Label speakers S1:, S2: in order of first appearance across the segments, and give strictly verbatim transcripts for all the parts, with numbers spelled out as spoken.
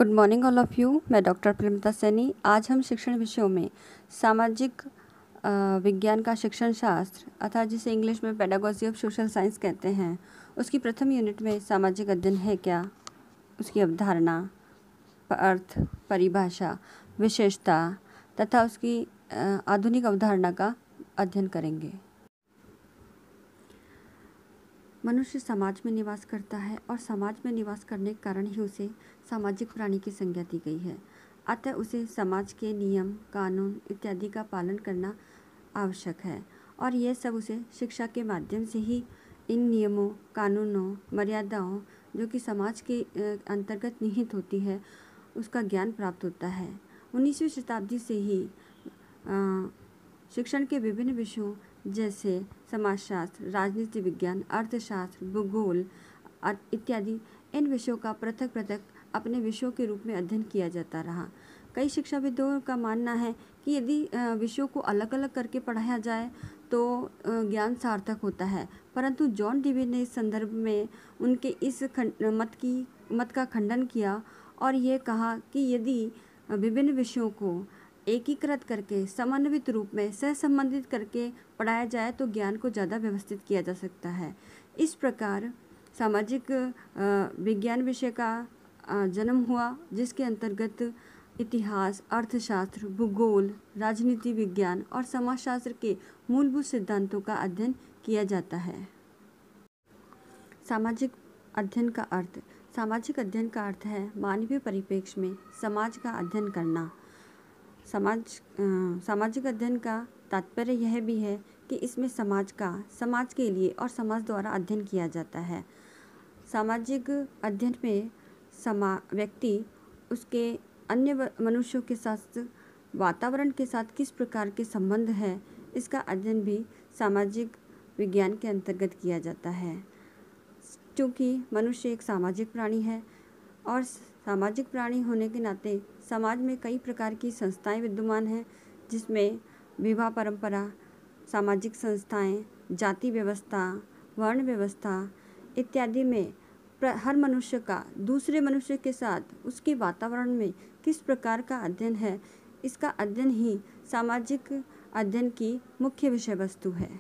S1: Good morning all of you. मैं doctor Premta Saini. आज हम शिक्षण विषयों में सामाजिक अ, विज्ञान का शिक्षण शास्त्र अर्थात जिसे इंग्लिश में पेडागोजी ऑफ सोशल साइंस कहते हैं, उसकी प्रथम यूनिट में सामाजिक अध्ययन है क्या, उसकी अवधारणा, अर्थ, परिभाषा, विशेषता तथा उसकी अ, आधुनिक अवधारणा का अध्ययन करेंगे। मनुष्य समाज में निवास करता है और समाज में निवास करने के कारण ही उसे सामाजिक प्राणी की संज्ञा दी गई है। अतः उसे समाज के नियम, कानून इत्यादि का पालन करना आवश्यक है और यह सब उसे शिक्षा के माध्यम से ही इन नियमों, कानूनों, मर्यादाओं जो कि समाज के अंतर्गत निहित होती है, उसका ज्ञान प्राप्त होता है। उन्नीसवीं शताब्दी से ही आ, शिक्षण के विभिन्न विषयों जैसे समाजशास्त्र, राजनीति विज्ञान, अर्थशास्त्र, भूगोल इत्यादि इन विषयों का पृथक पृथक अपने विषयों के रूप में अध्ययन किया जाता रहा। कई शिक्षाविदों का मानना है कि यदि विषयों को अलग अलग करके पढ़ाया जाए तो ज्ञान सार्थक होता है, परंतु जॉन डीवी ने इस संदर्भ में उनके इस मत की मत का खंडन किया और ये कहा कि यदि विभिन्न विषयों को एकीकृत करके समन्वित रूप में सहसंबंधित करके पढ़ाया जाए तो ज्ञान को ज़्यादा व्यवस्थित किया जा सकता है। इस प्रकार सामाजिक विज्ञान विषय का जन्म हुआ, जिसके अंतर्गत इतिहास, अर्थशास्त्र, भूगोल, राजनीति विज्ञान और समाजशास्त्र के मूलभूत सिद्धांतों का अध्ययन किया जाता है। सामाजिक अध्ययन का अर्थ सामाजिक अध्ययन का अर्थ है मानवीय परिप्रेक्ष्य में समाज का अध्ययन करना। समाज आ, सामाजिक अध्ययन का तात्पर्य यह भी है कि इसमें समाज का समाज के लिए और समाज द्वारा अध्ययन किया जाता है। सामाजिक अध्ययन में समा व्यक्ति उसके अन्य मनुष्यों के साथ, वातावरण के साथ किस प्रकार के संबंध है, इसका अध्ययन भी सामाजिक विज्ञान के अंतर्गत किया जाता है। क्योंकि मनुष्य एक सामाजिक प्राणी है और सामाजिक प्राणी होने के नाते समाज में कई प्रकार की संस्थाएं विद्यमान हैं, जिसमें विवाह परंपरा, सामाजिक संस्थाएं, जाति व्यवस्था, वर्ण व्यवस्था इत्यादि में हर मनुष्य का दूसरे मनुष्य के साथ उसके वातावरण में किस प्रकार का अध्ययन है, इसका अध्ययन ही सामाजिक अध्ययन की मुख्य विषय वस्तु है।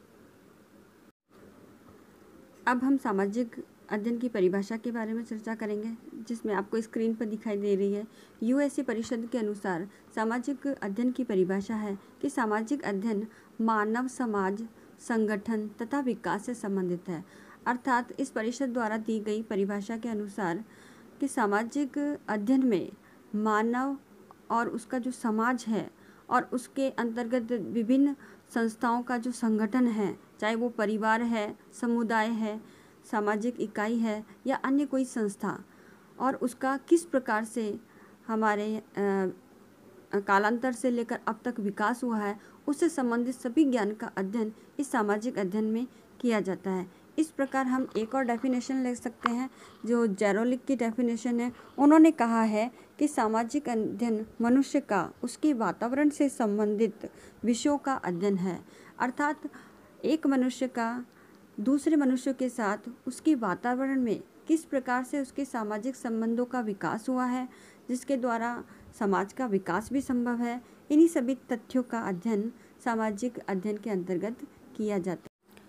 S1: अब हम सामाजिक अध्ययन की परिभाषा के बारे में चर्चा करेंगे, जिसमें आपको स्क्रीन पर दिखाई दे रही है। यूएसए परिषद के अनुसार सामाजिक अध्ययन की परिभाषा है कि सामाजिक अध्ययन मानव समाज, संगठन तथा विकास से संबंधित है। अर्थात इस परिषद द्वारा दी गई परिभाषा के अनुसार कि सामाजिक अध्ययन में मानव और उसका जो समाज है और उसके अंतर्गत विभिन्न संस्थाओं का जो संगठन है, चाहे वो परिवार है, समुदाय है, सामाजिक इकाई है या अन्य कोई संस्था, और उसका किस प्रकार से हमारे आ, कालांतर से लेकर अब तक विकास हुआ है, उससे संबंधित सभी ज्ञान का अध्ययन इस सामाजिक अध्ययन में किया जाता है। इस प्रकार हम एक और डेफिनेशन ले सकते हैं जो जेरोलिक की डेफिनेशन है। उन्होंने कहा है कि सामाजिक अध्ययन मनुष्य का उसके वातावरण से संबंधित विषयों का अध्ययन है। अर्थात एक मनुष्य का दूसरे मनुष्यों के साथ उसके वातावरण में किस प्रकार से उसके सामाजिक संबंधों का विकास हुआ है, जिसके द्वारा समाज का विकास भी संभव है। इन्हीं सभी तथ्यों का अध्ययन सामाजिक अध्ययन के अंतर्गत किया जाता है।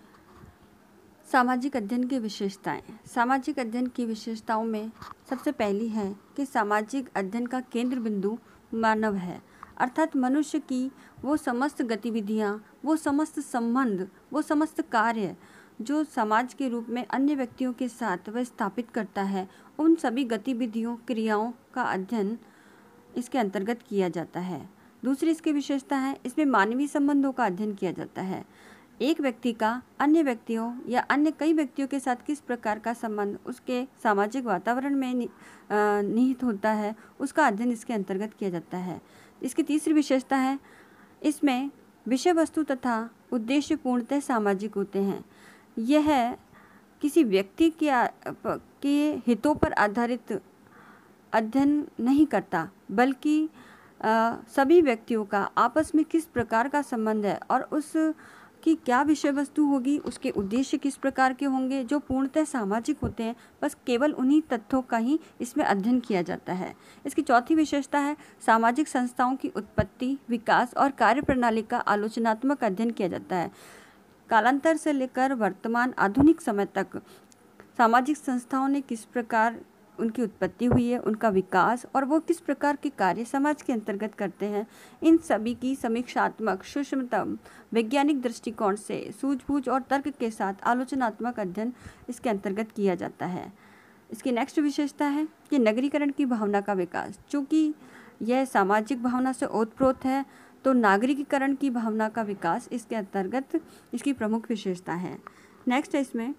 S1: सामाजिक अध्ययन की विशेषताएं। सामाजिक अध्ययन की विशेषताओं में सबसे पहली है कि सामाजिक अध्ययन का केंद्र बिंदु मानव है। अर्थात मनुष्य की वो समस्त गतिविधियां, वो समस्त संबंध, वो समस्त कार्य जो समाज के रूप में अन्य व्यक्तियों के साथ वह स्थापित करता है, उन सभी गतिविधियों, क्रियाओं का अध्ययन इसके अंतर्गत किया जाता है। दूसरी इसकी विशेषता है, इसमें मानवीय संबंधों का अध्ययन किया जाता है। एक व्यक्ति का अन्य व्यक्तियों या अन्य कई व्यक्तियों के साथ किस प्रकार का संबंध उसके सामाजिक वातावरण में निहित होता है, उसका अध्ययन इसके अंतर्गत किया जाता है। इसकी तीसरी विशेषता है, इसमें विषय वस्तु तथा उद्देश्य पूर्णतः सामाजिक होते हैं। यह किसी व्यक्ति के के हितों पर आधारित अध्ययन नहीं करता, बल्कि आ, सभी व्यक्तियों का आपस में किस प्रकार का संबंध है और उस कि क्या विषय वस्तु होगी, उसके उद्देश्य किस प्रकार के होंगे जो पूर्णतः सामाजिक होते हैं, बस केवल उन्हीं तथ्यों का ही इसमें अध्ययन किया जाता है। इसकी चौथी विशेषता है सामाजिक संस्थाओं की उत्पत्ति, विकास और कार्यप्रणाली का आलोचनात्मक अध्ययन किया जाता है। कालांतर से लेकर वर्तमान आधुनिक समय तक सामाजिक संस्थाओं ने किस प्रकार उनकी उत्पत्ति हुई है, उनका विकास और वो किस प्रकार के कार्य समाज के अंतर्गत करते हैं, इन सभी की समीक्षात्मक सूक्ष्मतम वैज्ञानिक दृष्टिकोण से सूझबूझ और तर्क के साथ आलोचनात्मक अध्ययन इसके अंतर्गत किया जाता है। इसकी नेक्स्ट विशेषता है कि नगरीकरण की भावना का विकास। चूँकि यह सामाजिक भावना से ओतप्रोत है तो नागरिकीकरण की भावना का विकास इसके अंतर्गत इसकी प्रमुख विशेषता है। नेक्स्ट है इसमें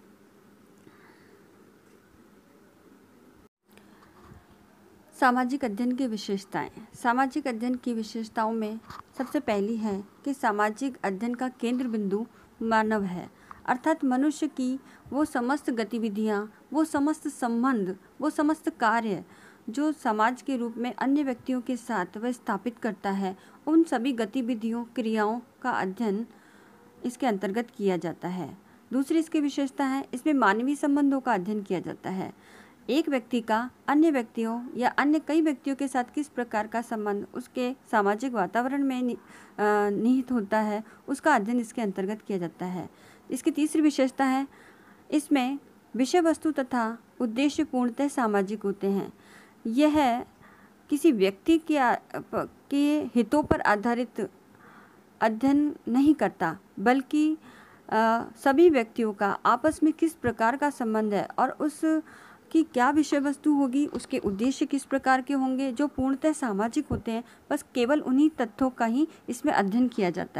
S1: सामाजिक अध्ययन की विशेषताएं। सामाजिक अध्ययन की विशेषताओं में सबसे पहली है कि सामाजिक अध्ययन का केंद्र बिंदु मानव है, अर्थात मनुष्य की वो समस्त गतिविधियां, वो समस्त संबंध, वो समस्त कार्य जो समाज के रूप में अन्य व्यक्तियों के साथ वह स्थापित करता है, उन सभी गतिविधियों, क्रियाओं का अध्ययन इसके अंतर्गत किया जाता है। दूसरी इसकी विशेषता है इसमें मानवीय संबंधों का अध्ययन किया जाता है। एक व्यक्ति का अन्य व्यक्तियों या अन्य कई व्यक्तियों के साथ किस प्रकार का संबंध उसके सामाजिक वातावरण में निहित होता है, उसका अध्ययन इसके अंतर्गत किया जाता है। इसकी तीसरी विशेषता है इसमें विषय वस्तु तथा उद्देश्य पूर्णतः सामाजिक होते हैं। यह किसी व्यक्ति के के हितों पर आधारित अध्ययन नहीं करता, बल्कि आ, सभी व्यक्तियों का आपस में किस प्रकार का संबंध है और उस कि क्या विषय वस्तु होगी, उसके उद्देश्य किस प्रकार के होंगे जो पूर्णतः सामाजिक होते हैं, बस केवल उन्हीं तथ्यों का ही इसमें अध्ययन किया जाता है।